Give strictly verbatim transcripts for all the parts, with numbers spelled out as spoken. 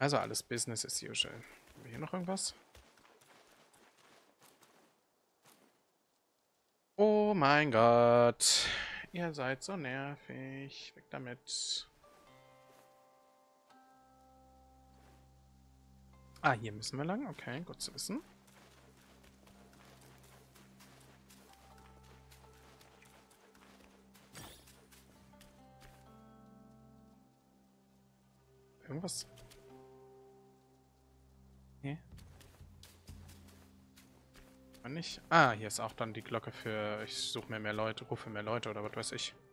Also alles Business as usual. Haben wir hier noch irgendwas? Oh mein Gott. Ihr seid so nervig. Weg damit. Ah, hier müssen wir lang. Okay, gut zu wissen. Irgendwas? Nee. War nicht. Ah, hier ist auch dann die Glocke für ich suche mir mehr Leute, rufe mehr Leute oder was weiß ich.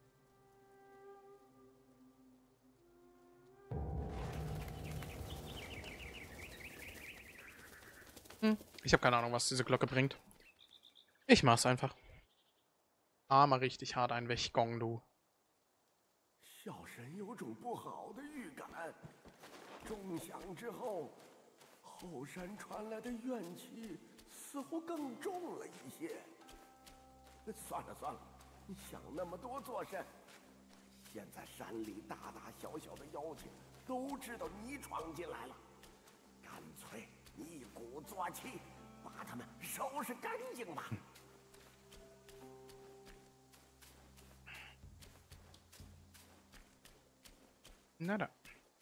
Hm. Ich habe keine Ahnung, was diese Glocke bringt. Ich mach's einfach. Ah, mal richtig hart ein Weggong, du. 小神有种不好的预感，钟响之后，后山传来的怨气似乎更重了一些。算了算了，你想那么多做甚？现在山里大大小小的妖精都知道你闯进来了，干脆一鼓作气，把他们收拾干净吧。 Na da.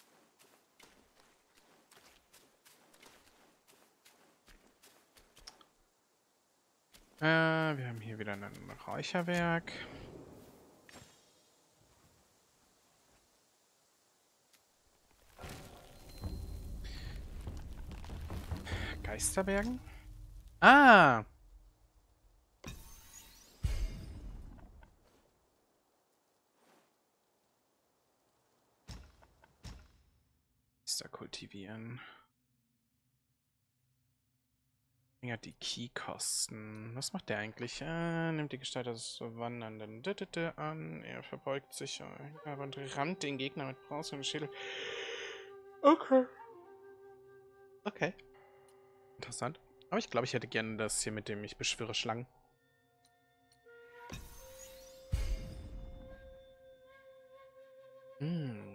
Äh, wir haben hier wieder ein Räucherwerk. Geisterbergen? Ah! Geister kultivieren. Verringert die Key-Kosten. Was macht der eigentlich? Äh, nimmt die Gestalt des Wandernden an. Er verbeugt sich und rammt den Gegner mit Bronze und Schädel. Okay. Okay. Interessant. Aber ich glaube, ich hätte gerne das hier mit dem ich beschwöre Schlangen. Hm.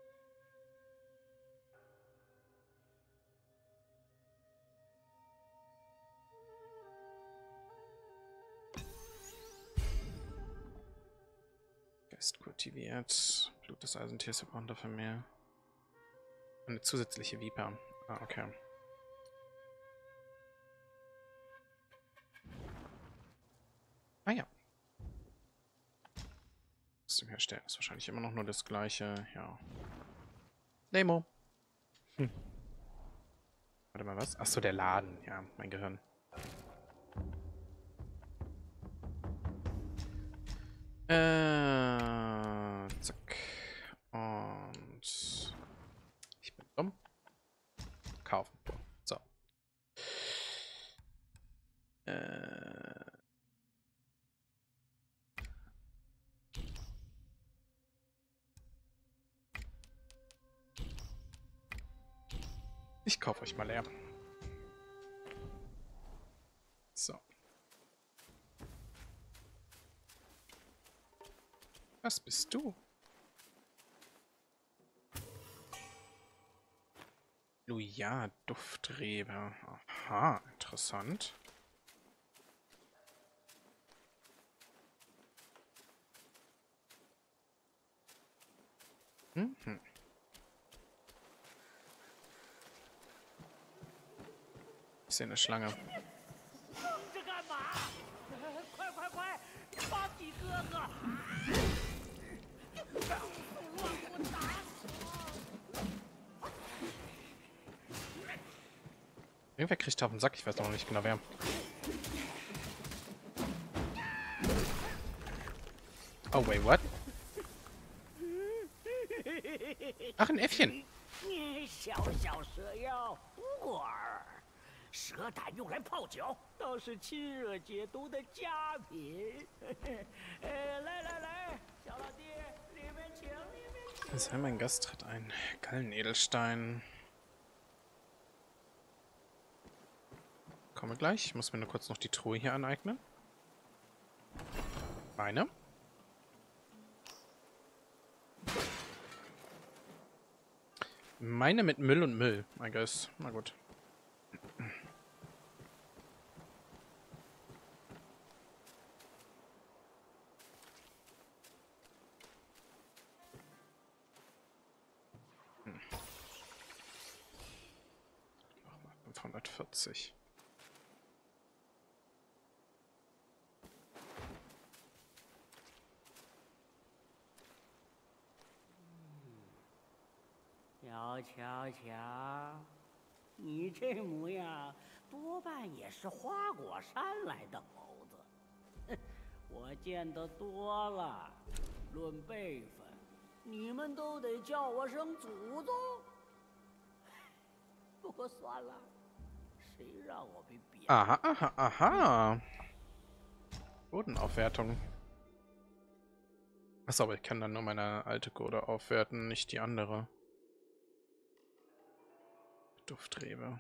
Geist kultiviert. Blut des Eisentiers, wir brauchen dafür mehr. Eine zusätzliche Viper. Ah, okay. Ah ja. Zum Herstellen ist wahrscheinlich immer noch nur das gleiche. Ja. Nemo. Hm. Warte mal, was? Achso, der Laden. Ja, mein Gehirn. Äh, zack. Und ich bin dumm. Kaufen. So. Äh. Ich kaufe euch mal leer. So. Was bist du? Luja, Duftrebe. Aha, interessant. Mhm. Ich sehe eine Schlange. Irgendwer kriegt auf den Sack, ich weiß noch nicht genau wer. Oh, wait, what? Ach, ein Äffchen. 小小蛇妖乌尔，蛇胆用来泡酒，倒是清热解毒的佳品。呃，来来来，小老弟，里面请，里面请。 Das mein Gast tritt ein. Gallenedelstein. Komme gleich. Ich muss mir nur kurz noch die Truhe hier aneignen. Eine. Meine mit Müll und Müll, I guess. Na gut. Hm. fünfhundertvierzig. 瞧瞧瞧，你这模样，多半也是花果山来的猴子。哼，我见得多了。论辈分，你们都得叫我声祖宗。不过算了，谁让我被贬？ Aha, aha, aha. Bodenaufwertung. Achso, aber ich kann dann nur meine alte Gode aufwerten, nicht die andere. Duftrebe.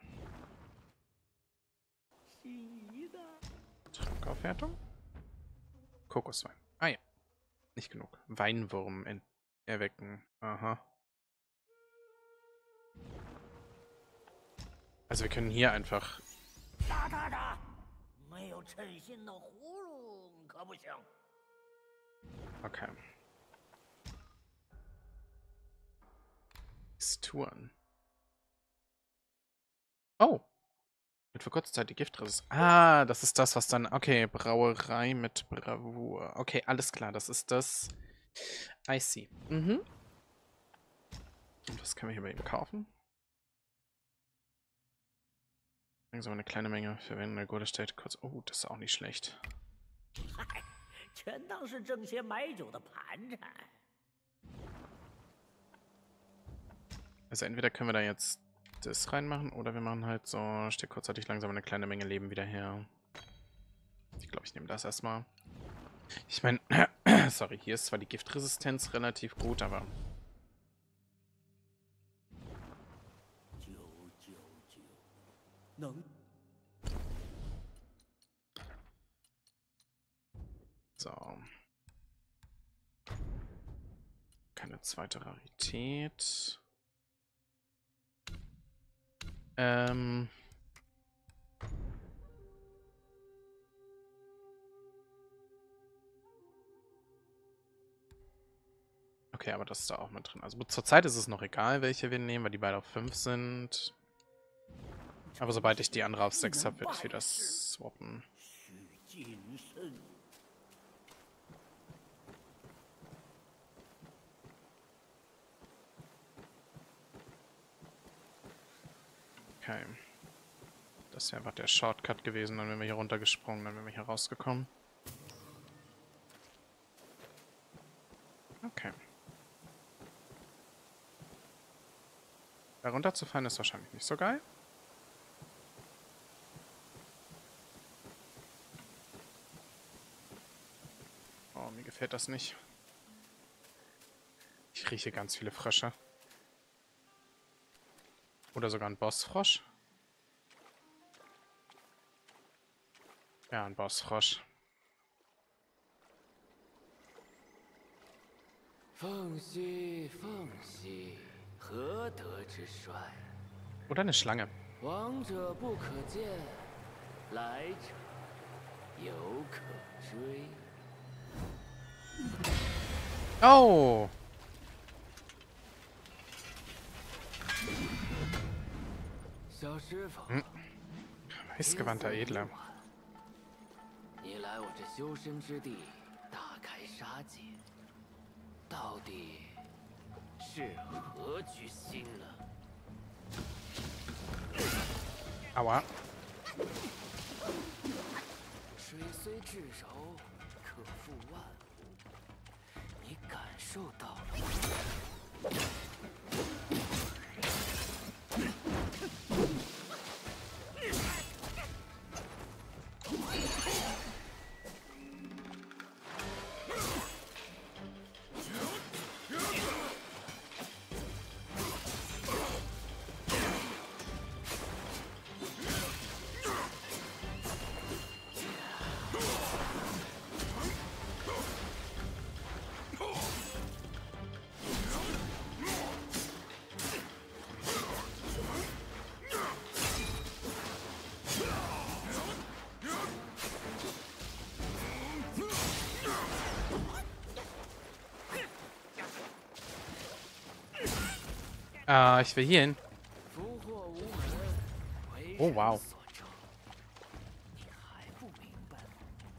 Trankaufwertung? Kokoswein. Ah ja. Nicht genug. Weinwurm erwecken. Aha. Also wir können hier einfach... Okay. Mixturen. Oh. Mit für kurze Zeit die Giftresistenz. Ah, das ist das, was dann... Okay, Brauerei mit Bravour. Okay, alles klar, das ist das... I see. Mhm. Und das können wir hier bei ihm kaufen. Langsam eine kleine Menge verwenden. Eine gute steht kurz... Oh, das ist auch nicht schlecht. Also entweder können wir da jetzt das reinmachen oder wir machen halt so, steht kurzzeitig langsam eine kleine Menge Leben wieder her. Ich glaube, ich nehme das erstmal. Ich meine, sorry, hier ist zwar die Giftresistenz relativ gut, aber... So. Keine zweite Rarität. Ähm... Okay, aber das ist da auch mit drin. Also zurzeit ist es noch egal, welche wir nehmen, weil die beide auf fünf sind. Aber sobald ich die andere auf sechs habe, werde ich wieder swappen. Okay. Das wäre einfach der Shortcut gewesen, dann wären wir hier runtergesprungen, dann wären wir hier rausgekommen. Okay. Da runterzufallen ist wahrscheinlich nicht so geil. Oh, mir gefällt das nicht. Ich rieche ganz viele Frösche. Oder sogar ein Bossfrosch. Ja, ein Bossfrosch. Oder eine Schlange. Oh! Hm. Weißgewandter Edler. Aua. Ah, ich will hier hin. 福祸无门，为 Oh, 神 wow. 所召。你还不明白吗？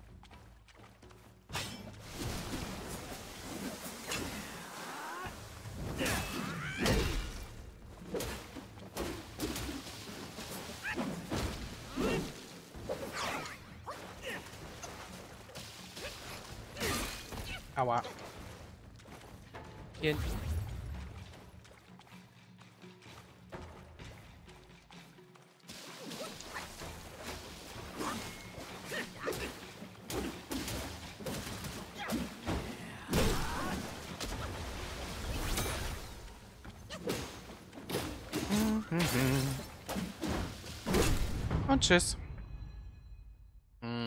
Aua. Hier. Und tschüss. Hm.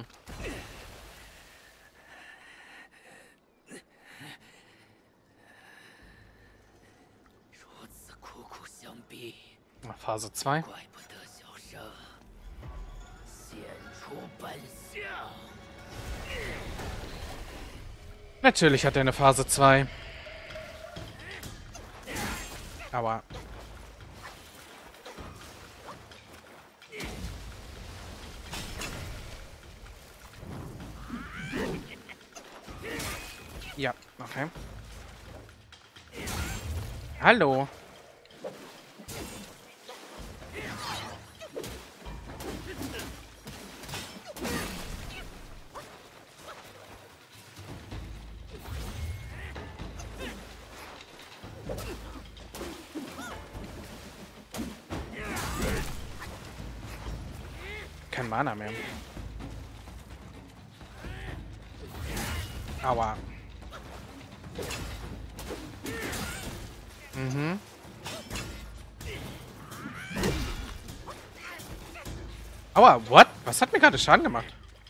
如此苦苦相逼， Phase zwei. 怪不得小生现出本相。 Natürlich hat er eine Phase zwei. Aua. Ja, okay. Hallo. Kein Mana mehr. Aua. Mhm. Aua, what? Was hat mir gerade Schaden gemacht?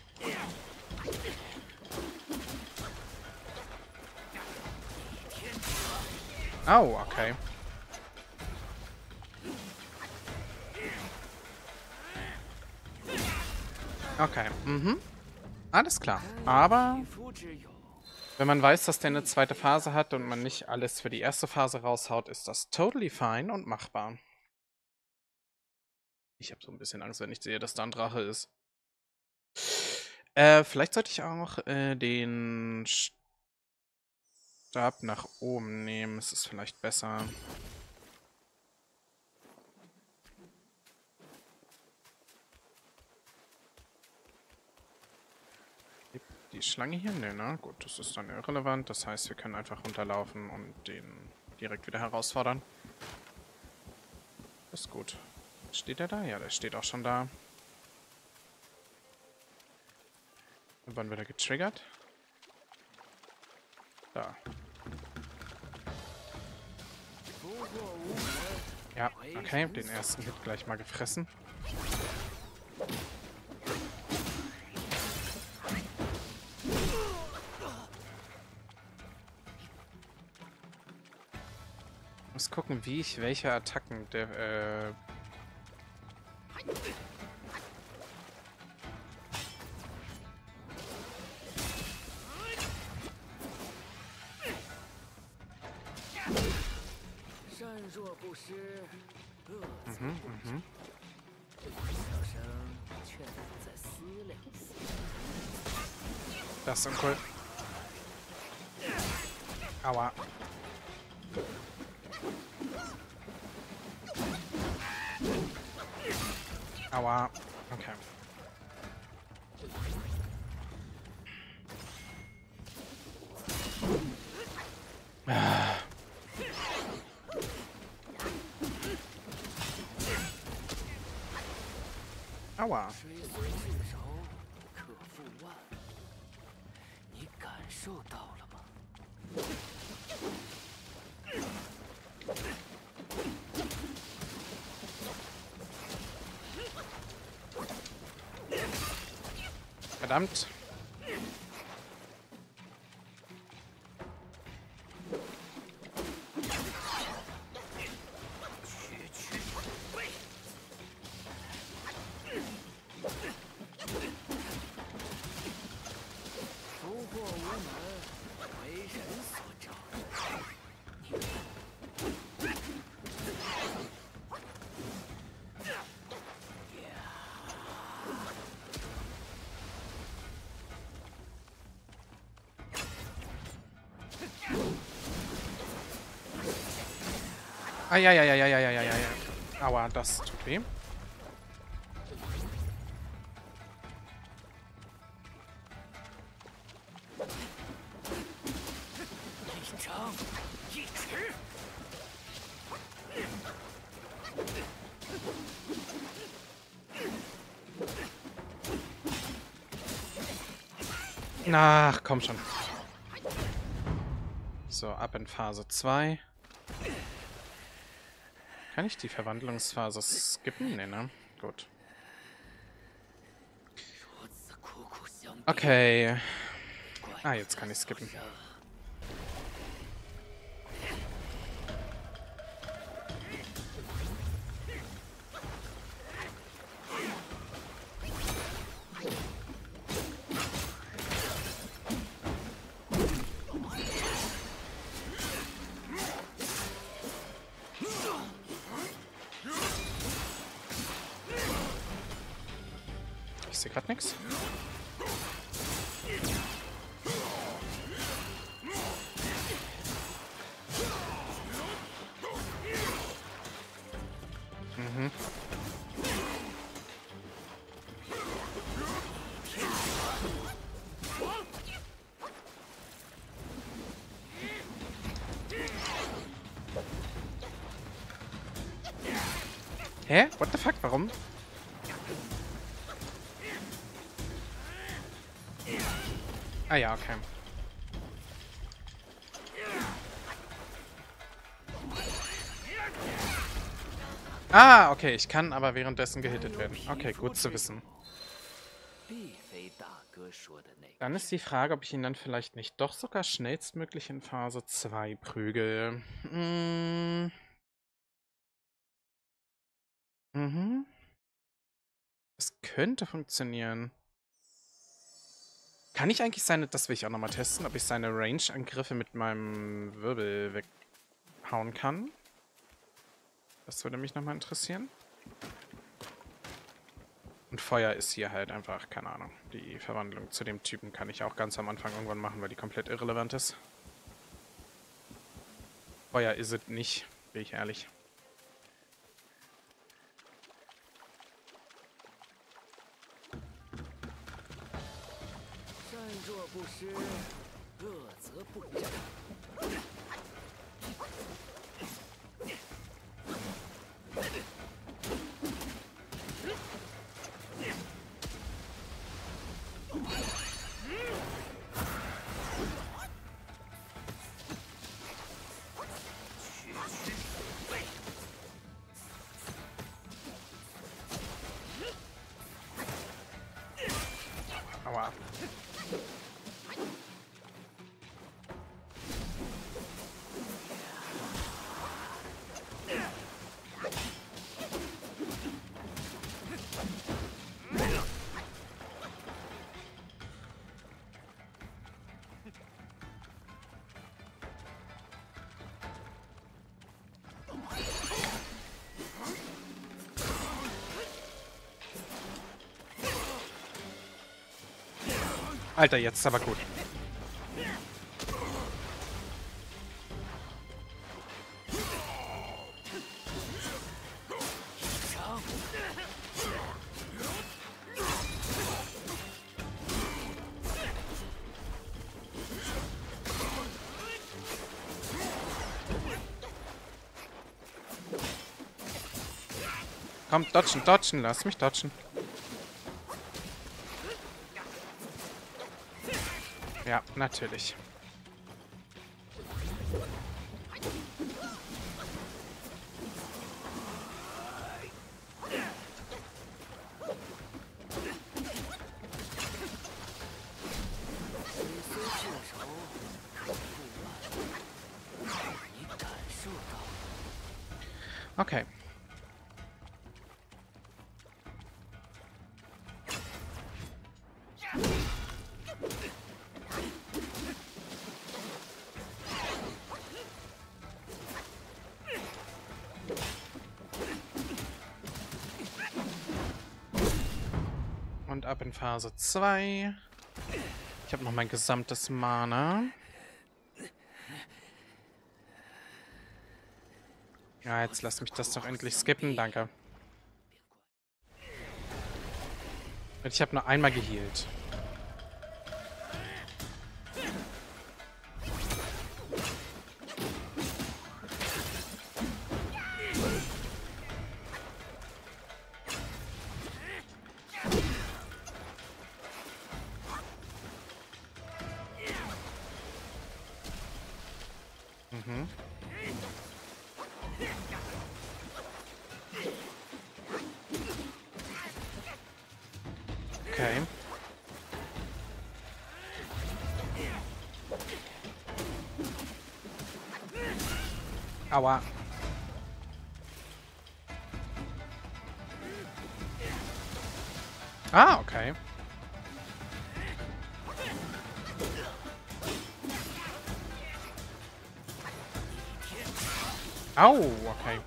Au, okay. Okay, mhm. Alles klar. Aber 夫之友， wenn man weiß, dass der eine zweite Phase hat und man nicht alles für die erste Phase raushaut, ist das totally fine und machbar. Ich habe so ein bisschen Angst, wenn ich sehe, dass da ein Drache ist. Äh, vielleicht sollte ich auch äh, den Stab nach oben nehmen. Es ist vielleicht besser. Die Schlange hier? Ne, ne? Gut, das ist dann irrelevant. Das heißt, wir können einfach runterlaufen und den direkt wieder herausfordern. Das ist gut. Steht er da? Ja, der steht auch schon da. Und wann wird er getriggert? Da. Ja, okay. Den ersten Hit gleich mal gefressen. Ich muss gucken, wie ich welche Attacken der, äh... Mhm, mhm. Das ist uncool. Aua. Aua. Okay. Ah. Aua. 水虽至手，可复万。你感受到了吗？ Verdammt. Ah, ja, ja, ja, ja, ja, ja, ja, ja. Aua, das tut weh. Ach, komm schon. So, ab in Phase zwei. Kann ich die Verwandlungsphase skippen? Nee, ne? Gut. Okay. Ah, jetzt kann ich skippen. Ich sehe gerade nichts. Mhm. Hä? What the fuck? Warum? Ah ja, okay. Ah, okay, ich kann aber währenddessen gehittet werden. Okay, gut zu wissen. Dann ist die Frage, ob ich ihn dann vielleicht nicht doch sogar schnellstmöglich in Phase zwei prügel. Mm. Mhm. Das könnte funktionieren. Kann ich eigentlich seine, das will ich auch nochmal testen, ob ich seine Range-Angriffe mit meinem Wirbel weghauen kann? Das würde mich nochmal interessieren. Und Feuer ist hier halt einfach, keine Ahnung. Die Verwandlung zu dem Typen kann ich auch ganz am Anfang irgendwann machen, weil die komplett irrelevant ist. Feuer ist es nicht, bin ich ehrlich. Aua. Alter, jetzt ist aber gut. Komm, dodgen, dodgen, lass mich dodgen. Ja, natürlich. Okay. Und ab in Phase zwei. Ich habe noch mein gesamtes Mana. Ja, jetzt lass mich das doch endlich skippen, danke. Ich habe nur einmal geheilt. Mhm. Okay. Aua. Ah, okay. Au, okay.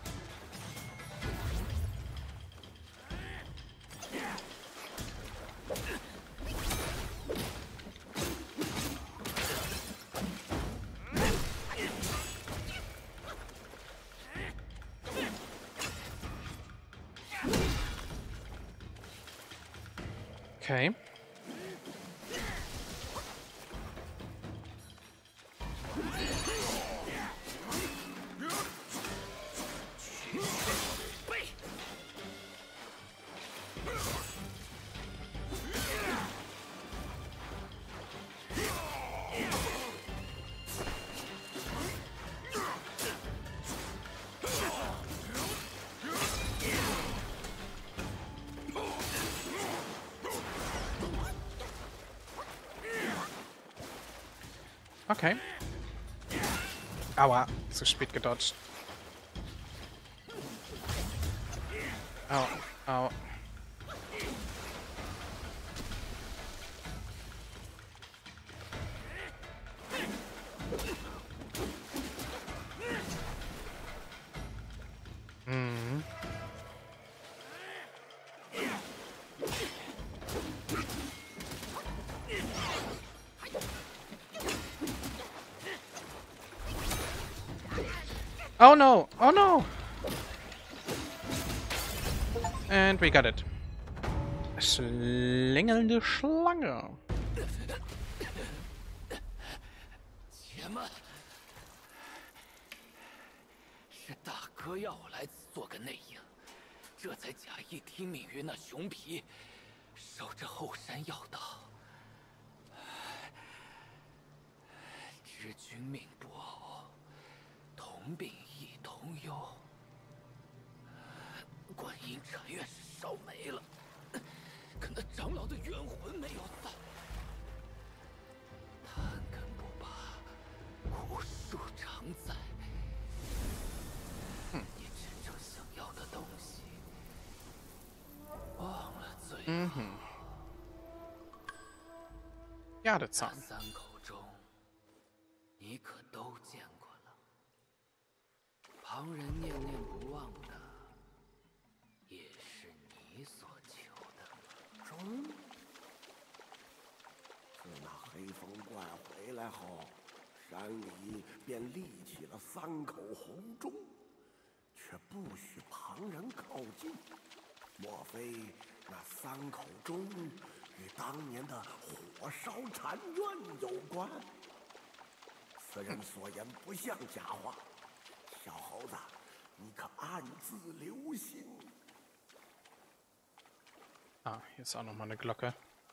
Okay. Okay. Aua, zu spät gedodged. Au, au. Mhm. Oh no! Oh no! And we got it. Schlängelnde Schlange. 且慢，是大哥要我来做个内应，这才假意听命于那熊皮，守着后山要道。知君命不偶，同病亦同忧。观音禅院是烧没了，可那长老的冤魂没有散。贪根不拔，无数常在。你真正想要的东西，忘了最好。 嗯哼。Jadezahn. 那三口中，你可都见过了。旁人念念不忘的，也是你所求的。 中。自那黑风怪回来后，山里便立起了三口红钟，却不许旁人靠近。莫非那三口钟与当年的火烧禅院有关？此人所言不像假话，小猴子，你可暗自留心。 Ah, hier ist auch nochmal eine Glocke.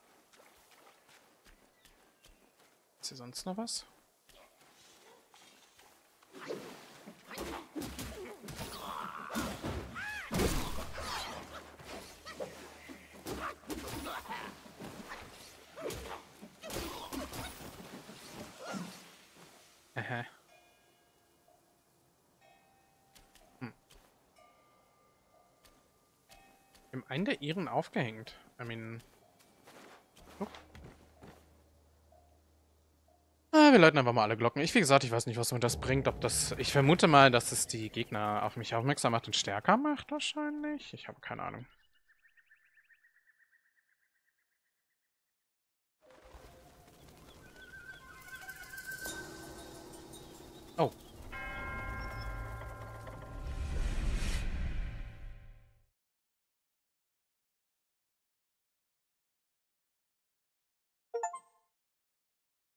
Ist hier sonst noch was? Aha. Hm. Im einen der Iren aufgehängt. I mean. Oh. Ah, wir läuten einfach mal alle Glocken. Ich, wie gesagt, ich weiß nicht, was mir das bringt. Ob das. Ich vermute mal, dass es die Gegner auf mich aufmerksam macht und stärker macht, wahrscheinlich. Ich habe keine Ahnung. Oh.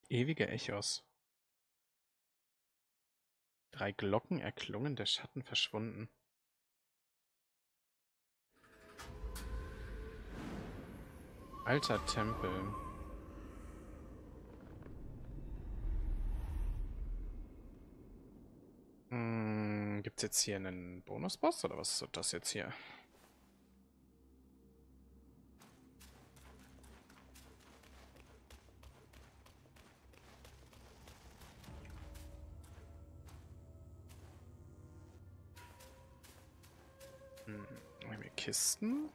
Ewige Echos. Drei Glocken erklungen, der Schatten verschwunden. Alter Tempel. Hm, gibt's jetzt hier einen Bonusboss oder was ist das jetzt hier? Hm, haben wir Kisten?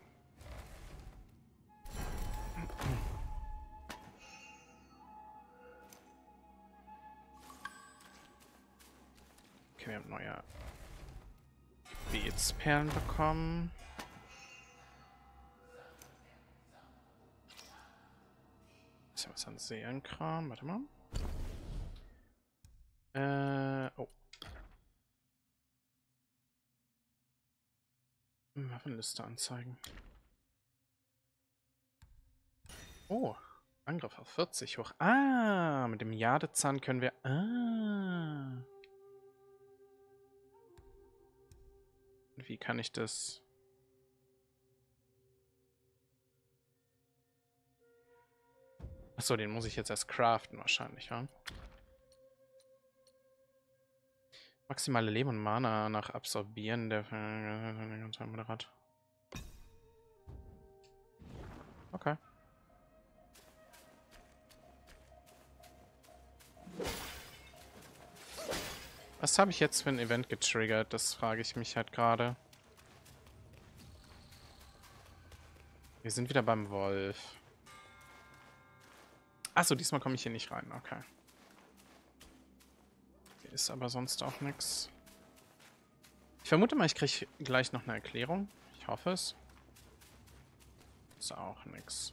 Okay, wir haben neue Gebetsperlen bekommen. Ist ja was an Seelenkram. Warte mal. Äh, oh. Waffenliste anzeigen. Oh, Angriff auf vierzig hoch. Ah, mit dem Jadezahn können wir... Ah. Wie kann ich das... Achso, den muss ich jetzt erst craften wahrscheinlich, ja? Maximale Leben und Mana nach Absorbieren der... Moderat. Okay. Was habe ich jetzt für ein Event getriggert? Das frage ich mich halt gerade. Wir sind wieder beim Wolf. Achso, diesmal komme ich hier nicht rein. Okay. Hier ist aber sonst auch nichts. Ich vermute mal, ich kriege gleich noch eine Erklärung. Ich hoffe es. Ist auch nichts.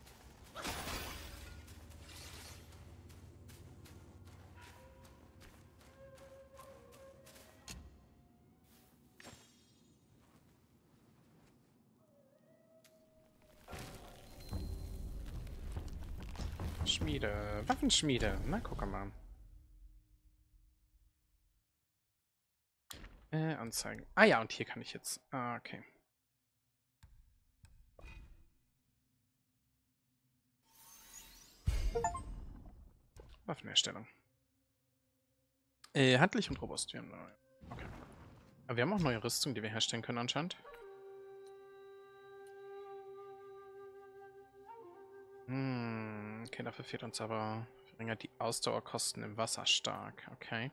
Schmiede. Waffenschmiede. Na, guck mal. Äh, anzeigen. Ah ja, und hier kann ich jetzt... Ah, okay. Waffenerstellung. Äh, handlich und robust. Wir haben neue. Okay. Aber wir haben auch neue Rüstung, die wir herstellen können anscheinend. Hm, okay, dafür fehlt uns aber... Verringert die Ausdauerkosten im Wasser stark. Okay.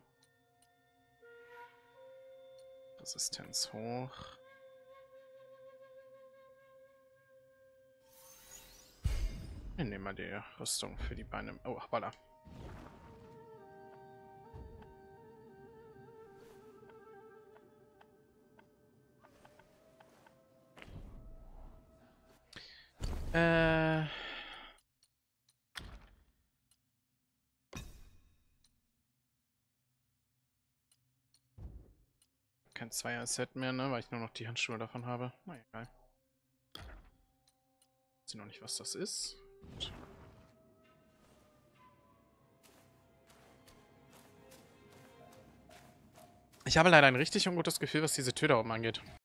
Resistenz hoch. Wir nehmen mal die Rüstung für die Beine. Oh, voilà. Äh... Kein Zweier-Set mehr, ne? Weil ich nur noch die Handschuhe davon habe. Na egal. Ich weiß noch nicht, was das ist. Gut. Ich habe leider ein richtig ungutes Gefühl, was diese Tür da oben angeht.